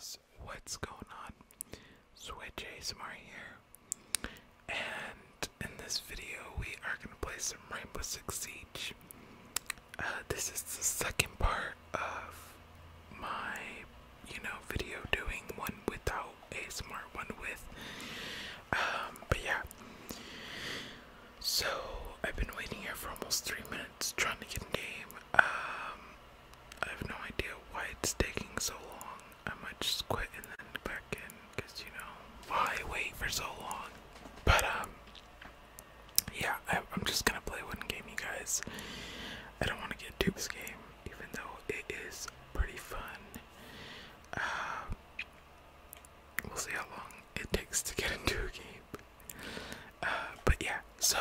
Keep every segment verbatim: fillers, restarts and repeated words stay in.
guys, what's going on? Switch A S M R here, and in this video we are going to play some Rainbow Six Siege. Uh, this is the second part of my, you know, video doing one without A S M R, one with. Um, but yeah, so I've been waiting here for almost three minutes trying to get in game. Um, I have no idea why it's taking so long. I might just quit and then back in, because, you know, why wait for so long? But, um, yeah, I, I'm just gonna play one game, you guys. I don't want to get too this game, even though it is pretty fun. Uh, we'll see how long it takes to get into a game. Uh, but yeah, so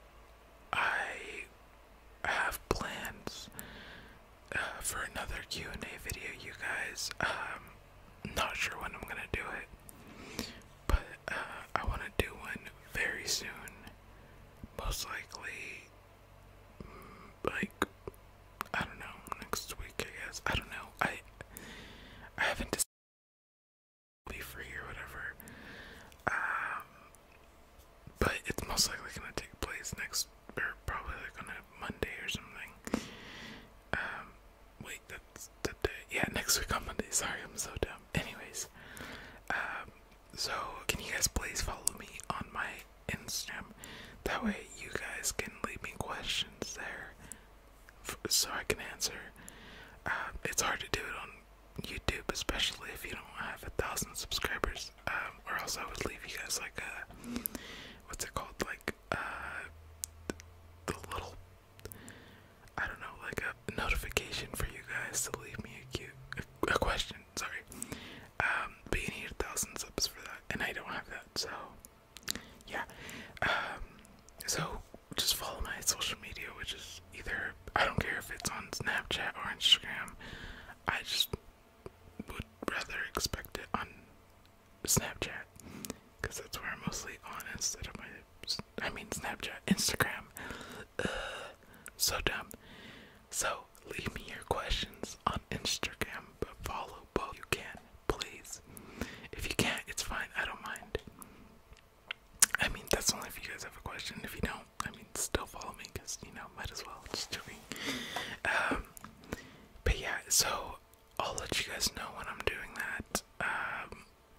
I have plans uh, for another Q and A video, you guys. Um, not sure when I'm gonna do it, but uh, I want to do one very soon. Most likely, mm, like, I don't know, next week, I guess. I don't know. I I haven't decided if it'll be free or whatever. Um, but it's most likely gonna take place next, or probably like on a Monday or something. Um, wait, that's the day. Yeah, next week on Monday. Sorry, I'm so dumb. Anyways, um, so can you guys please follow me on my Instagram? That way you guys can leave me questions there, f so I can answer. Um, it's hard to do it on YouTube, especially if you don't have a thousand subscribers. Um, or else I would leave you guys like a, what's it called? Like, uh, the little, I don't know, like a notification for you guys to leave me a cute, a, a question, sorry. Um, but you need a thousand subs for that, and I don't have that, so, yeah. Um, so, just follow my social media, which is either, I don't care if it's on Snapchat or Instagram. I just would rather expect it on Snapchat, because that's where I'm mostly on instead of my, I mean Snapchat, Instagram. Ugh, so dumb. So leave me your questions on Instagram, but follow both you can, please. If you can't, it's fine, I don't mind. I mean, that's only if you guys have a question. If you don't, I mean, still follow me, because, you know, might as well, just joking. Um, but yeah, so I'll let you guys know when I'm doing that. Um,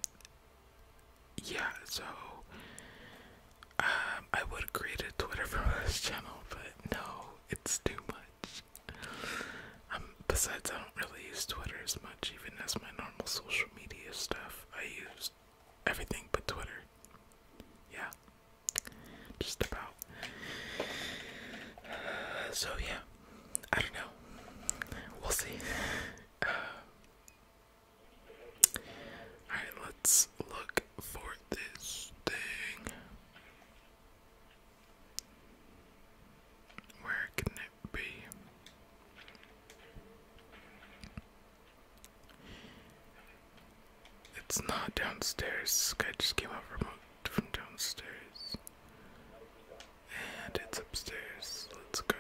yeah, so um, I would create a Twitter for this channel, but no, it's too much. Um, besides, I don't really use Twitter as much, even as my normal social media stuff. I use everything but Twitter. Yeah, just about. Uh, so yeah, I don't know. We'll see. Uh, Alright, let's look for this thing. Where can it be? It's not downstairs. This guy just came out from, from downstairs. And it's upstairs. Let's go.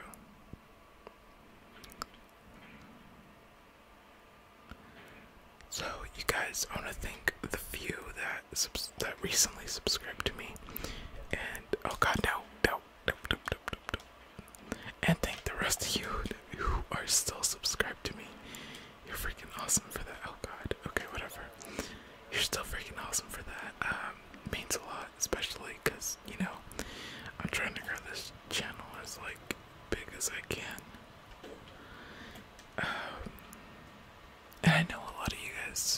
So, you guys, I want to thank the few that subs that recently subscribed to me. And, oh god, no, no, no, no, no, no, no. And thank the rest of you who are still subscribed to me. You're freaking awesome for that. Oh god, okay, whatever. You're still freaking awesome for that. Um, means a lot, especially because, you know, I'm trying to grow this channel as, like, big as I can. Um, and I know a lot of you guys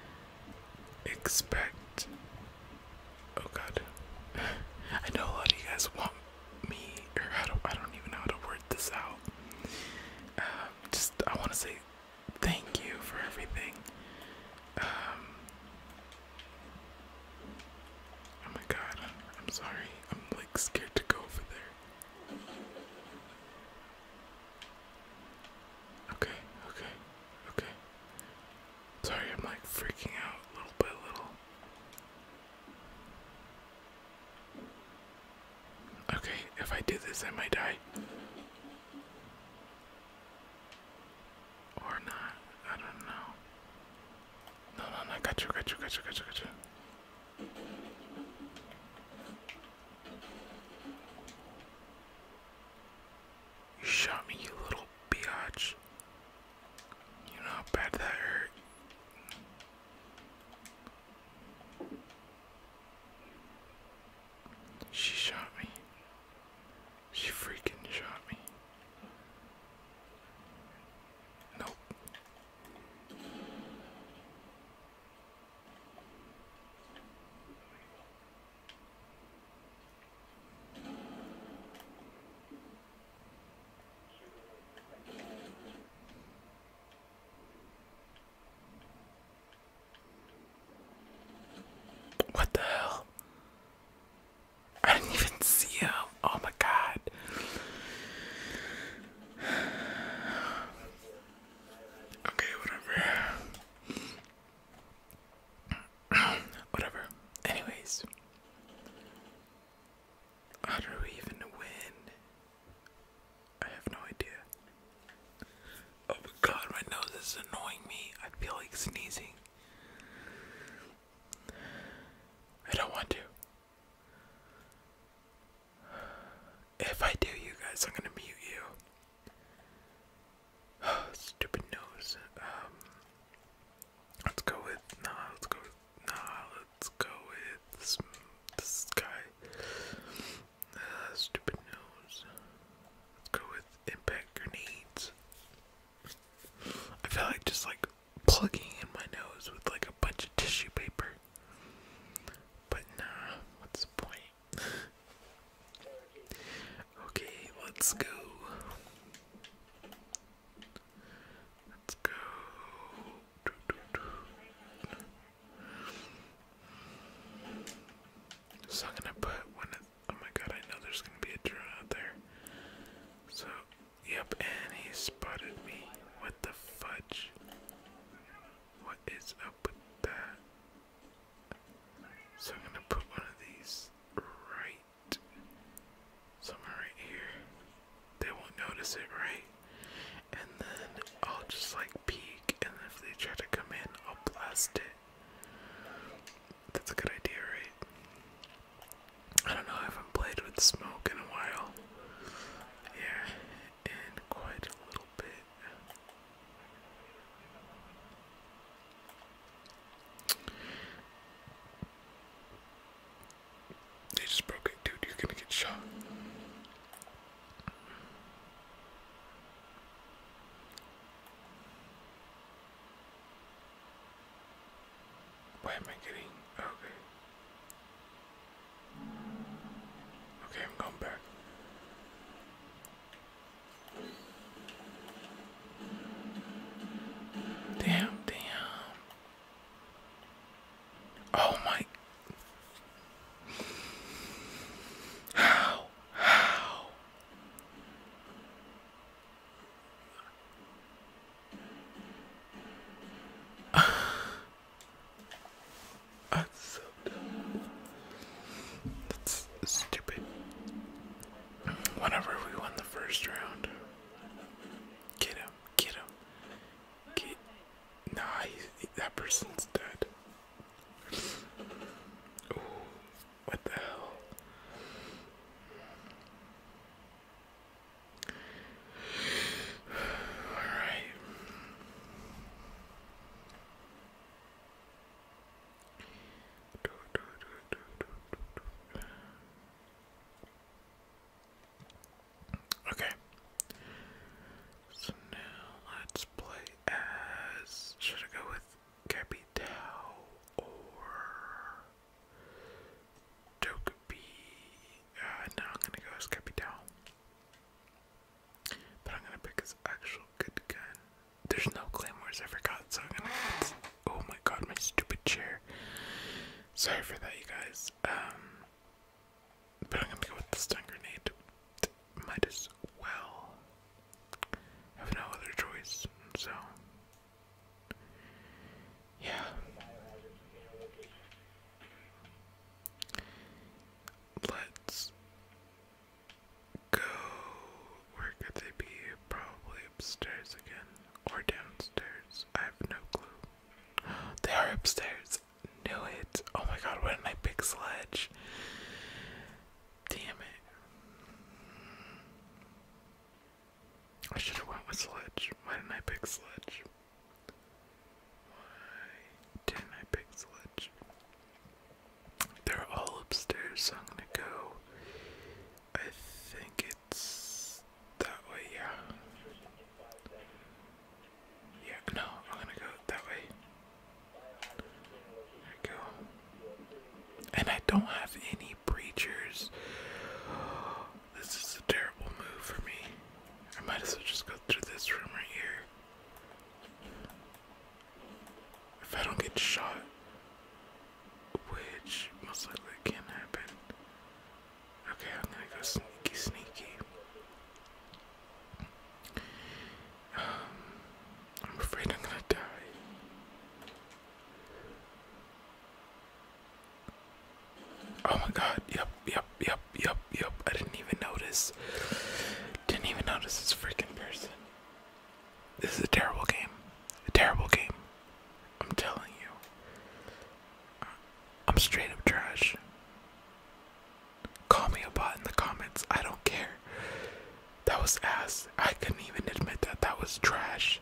expect, oh god, I know a lot of you guys want me, or how do, I don't even know how to word this out. Um, just, I want to say thank you for everything. Um, oh my god, I'm sorry, I'm like scared to go over there. Okay, okay, okay. Sorry, I'm like freaking out little by little. Okay, if I do this, I might die. Or not, I don't know. No, no, no, I got you. If I do, you guys, I'm gonna mute you. Stupid nose. Um, let's go with nah. Let's go with nah. Let's go with this, this guy. Uh, stupid nose. Let's go with impact grenades. I feel like just like plugging in my nose with like a bunch of tissue paper. But nah, what's the point? Okay, let's go. Let's go. So I'm gonna put one of, oh my god, I know there's gonna be a drone out there. So, yep, and he spotted me. What the fudge? What is up with that? So I'm gonna put one of these right somewhere right here. They won't notice it, right? And then I'll just like peek, and if they try to come in, I'll blast it. That's a good idea, right? I don't know, I haven't played with smoke in a while. Yeah, in quite a little bit. They just broke it, dude. You're gonna get shot. Why am I getting? Okay. Okay, I'm going back. Damn, damn. Oh my. How? How? That's so dumb. That's stupid. Whenever we won the first round. Get him, get him. Get. Nah, he's, that person's dead. Ooh, what the hell? Alright. Okay. So now let's play as. Should I go with Capital or Togepi? Uh, no, I'm gonna go as Capital. But I'm gonna pick his actual good gun. There's no claymores, I forgot, so I'm gonna go with, oh my god, my stupid chair. Sorry for that, you guys. Um, but I'm gonna go with the stun grenade. Might as well. Have no other choice, so yeah. Let's go. Where could they be? Probably upstairs again or downstairs. I have no clue. They are upstairs. Knew it. Oh my god, why didn't I pick Sledge? Damn it. I should have went with Sledge. Why didn't I pick Sledge? Why didn't I pick Sledge? They're all upstairs, so I'm gonna go. I think it's that way, yeah. Yeah, no, I'm gonna go that way. There we go. And I don't have any breachers. This is a terrible move for me. I might as well just go through this room right here. If I don't get shot, which most likely can happen. Okay, I'm gonna go sneaky, sneaky. Um, I'm afraid I'm gonna die. Oh my god, yep, yep, yep, yep, yep. I didn't even notice. Didn't even notice this freaking person. This is a terrible game. A terrible game. I'm telling you. I'm straight up trash. Call me a bot in the comments. I was trash.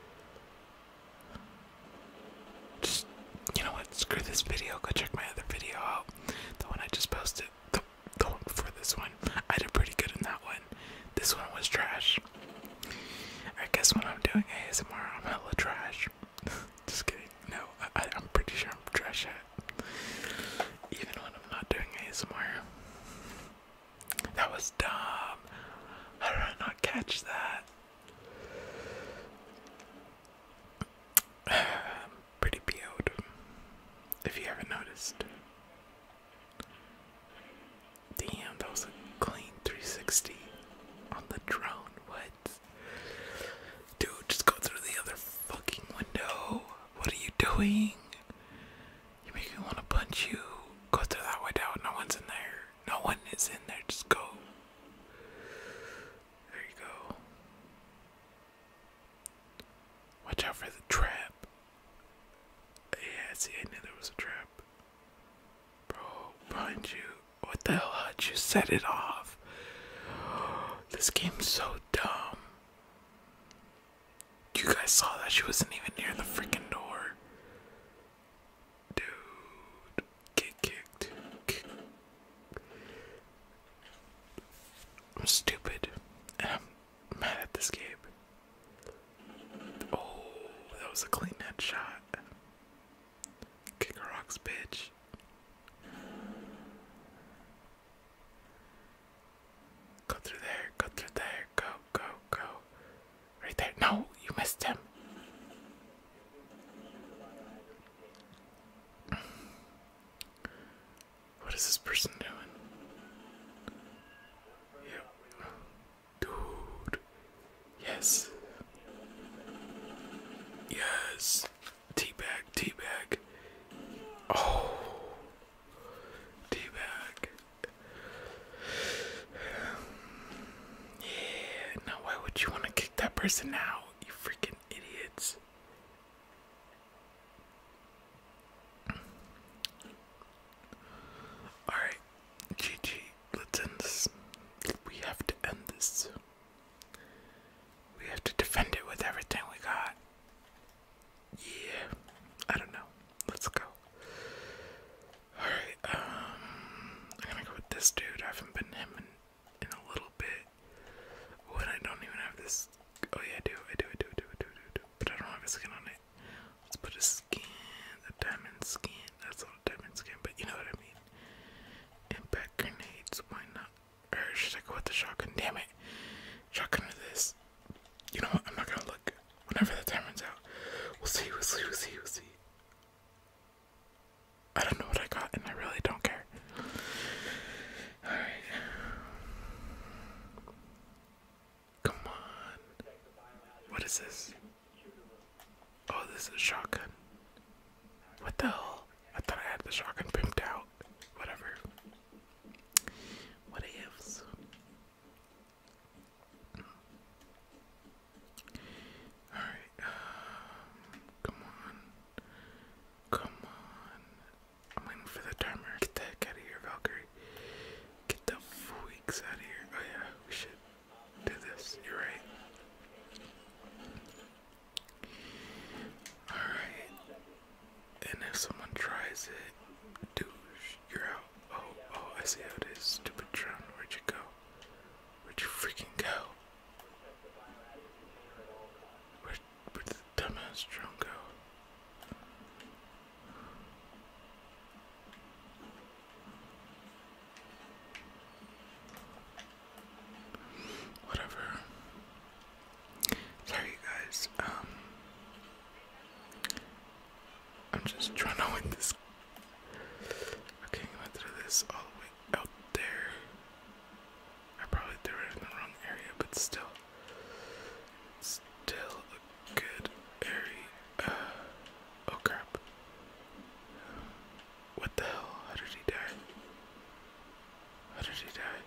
Just, you know what, screw this video, go check my other video out. The one I just posted, the, the one before this one. I did pretty good in that one. This one was trash. I guess when I'm doing A S M R, I'm hella trash. Just kidding. No, I, I'm pretty sure I'm trash at. Even when I'm not doing A S M R. That was dumb. How did I not catch that? Pretty P O'd, if you haven't noticed. Damn, that was a clean three sixty on the drone. What? Dude, just go through the other fucking window. What are you doing? You make me want to punch you. Go through that window. No one's in there. No one is in there. Just go. There you go. Watch out for the trap. Yeah, see, I knew there was a trap. Bro, behind you. What the hell? How'd you set it off? This game's so dumb. You guys saw that she wasn't even near the freaking door. Dude, get kicked. I'm stupid. And I'm mad at this game. Oh, that was a clean headshot. Kick a rocks, bitch. Go through there, go through there, go, go, go. Right there. No, you missed him. What is this person doing? Yep. Dude. Yes. Yes. Teabag, teabag. Oh. Teabag. Yeah. Now why would you want to kick that person out? You freaking idiots. Alright. G G. Let's end this. We have to end this. We have to defend it with everything we got. Yeah. I don't know. Let's go. Alright, um I'm gonna go with this dude. I haven't been him in, in a little bit. When I don't even have this. Oh yeah, I do, I do, I do, I do, I do, I do, I do. But I don't have a skin on it. Let's put a skin, a diamond skin. That's not a diamond skin, but you know what I mean. Impact grenades, why not? Or should I go with the shotgun? Damn it. Shotgun to this. You know what? I'm not gonna look. Whenever the time runs out. We'll see, we'll see, we'll see, we'll see. I don't know what I got, and I really don't care. Alright. Come on. What is this? Oh, this is a shotgun. What the hell? I thought I had the shotgun pimped out. Whatever. What ifs? Alright. Um, come on. Come on. I'm waiting for the timer. Get the heck out of here, Valkyrie. Get the freaks out of here. Oh yeah, we should do this. You're right. Alright. And if someone tries it, douche, you're out. Oh, oh, I see how it is. Stupid drone. Where'd you go? Where'd you freaking go? Where, where did the dumbass drone go? Whatever. Sorry, guys. Um, I'm just trying to win this. Okay, I'm gonna throw this all the way out there. I probably threw it in the wrong area, but still. Still a good area. Uh, oh crap. What the hell? How did he die? How did he die?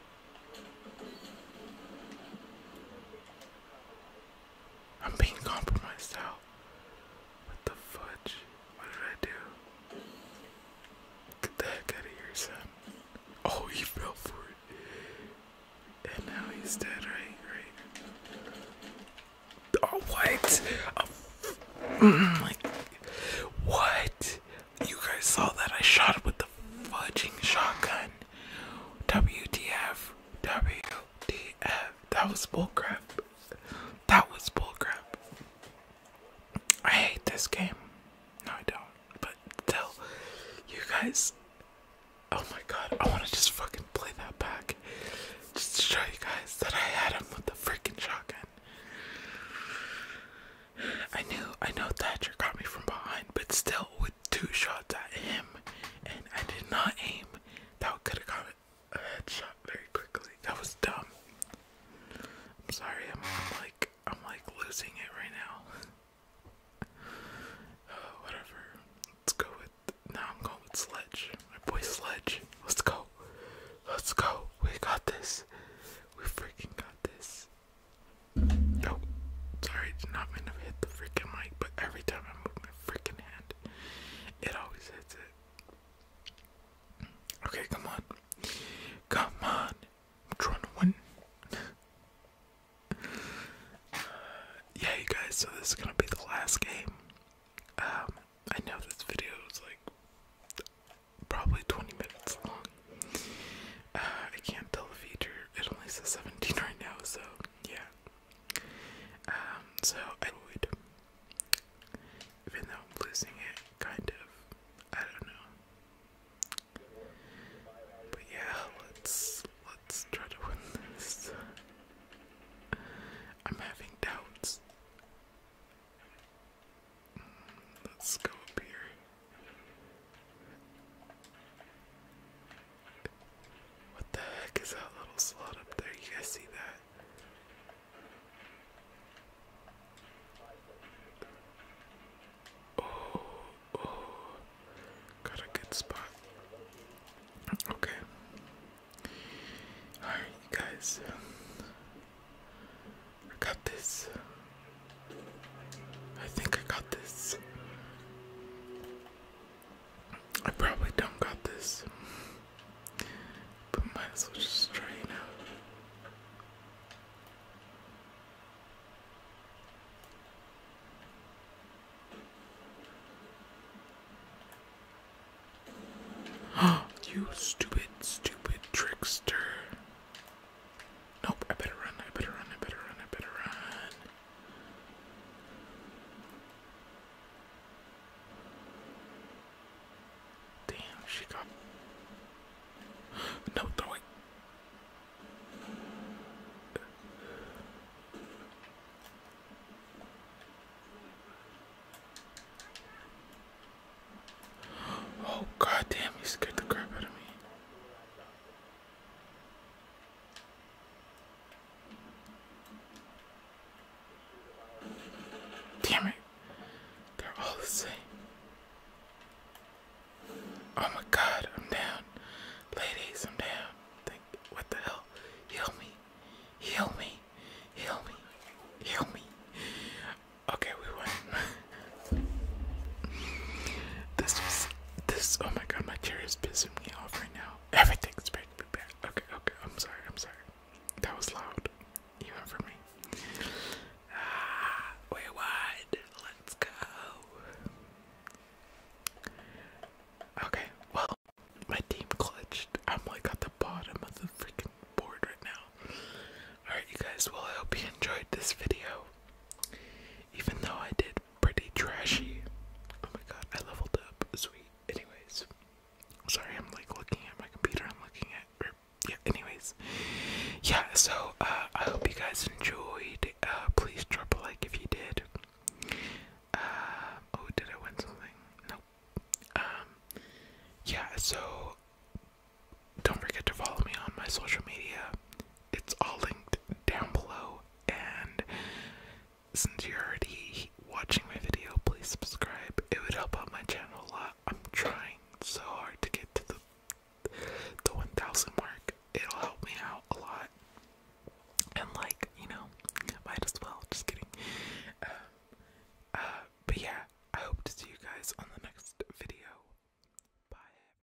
I'm being compromised out. What the fudge? What did I do? Get the heck out of here, son. Oh, he fell for it. And now he's dead, right? Right. Oh, what? Alright. Oh, like, what? You guys saw that I shot it with the fudging shotgun. W T F. W T F. That was bullcrap. That was bullcrap. I hate this game. No, I don't. But still, you guys. Oh my god, I want to just fucking play that back. Just to show you guys that I had him with the freaking shotgun. I knew, I know Thatcher got me from behind, but still, with two shots at him, and I did not aim, that could have got a headshot very quickly. That was dumb. I'm sorry, I'm, I'm like, I'm like losing it right now. Oh, whatever. Let's go with, now I'm going with Sledge. My boy Sledge. Let's go. Let's go. We got this. We freaking got this. Oh, sorry, I did not mean to hit the freaking mic, but every time I move my freaking hand, it always hits it. Okay, come on. Come on. I'm trying to win. uh, yeah, you guys, so this is gonna be the last game. Um, I know this video is like probably twenty minutes long. Uh, I can't tell the feature. It only says seventeen right now, so yeah. Um, so I would, even though I'm losing it, kind of. I don't know. But yeah, let's let's try to win this. I'm having doubts. Let's go up here. What the heck is that little slot up there? You guys see that? Oh, oh, got a good spot. Okay. Alright, you guys. I got this. I think I got this. I probably don't got this. But might as well just try it out. You stupid, stupid trickster. Nope, I better run, I better run, I better run, I better run. Damn, she got... No, throw it. Oh, god damn, you scared the crap out of me. Damn it. They're all the same. Oh my god, I'm down. Ladies, I'm down. Think, what the hell? Heal me. Heal me. Heal me. Heal me. Okay, we won. This was, this, oh my god, my chair is pissing me off right now. Everything's making me bad. Okay, okay, I'm sorry, I'm sorry. That was loud. Even for me. Ah, we won. Let's go. Okay, well, my team clutched. I'm like at the bottom of the freaking board right now. Alright, you guys, well, I hope you enjoyed this video. Even though I did pretty trashy. Oh my god, I leveled up. Sweet. Anyways. Sorry, I'm like looking at my computer. I'm looking at, or, yeah, anyways. Yeah, so, uh, I hope you guys enjoyed. Uh, please drop a like if you did. Uh, oh, did I win something? Nope. Um, yeah, so, don't forget to follow me on my social media. It's